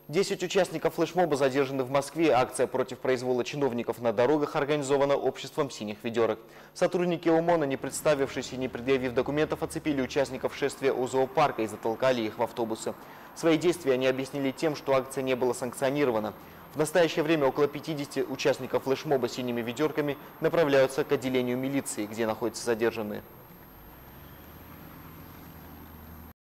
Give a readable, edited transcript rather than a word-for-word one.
10 участников флешмоба задержаны в Москве. Акция против произвола чиновников на дорогах организована обществом синих ведерок. Сотрудники ОМОНа, не представившись и не предъявив документов, оцепили участников шествия у зоопарка и затолкали их в автобусы. Свои действия они объяснили тем, что акция не была санкционирована. В настоящее время около 50 участников флешмоба синими ведерками направляются к отделению милиции, где находятся задержанные.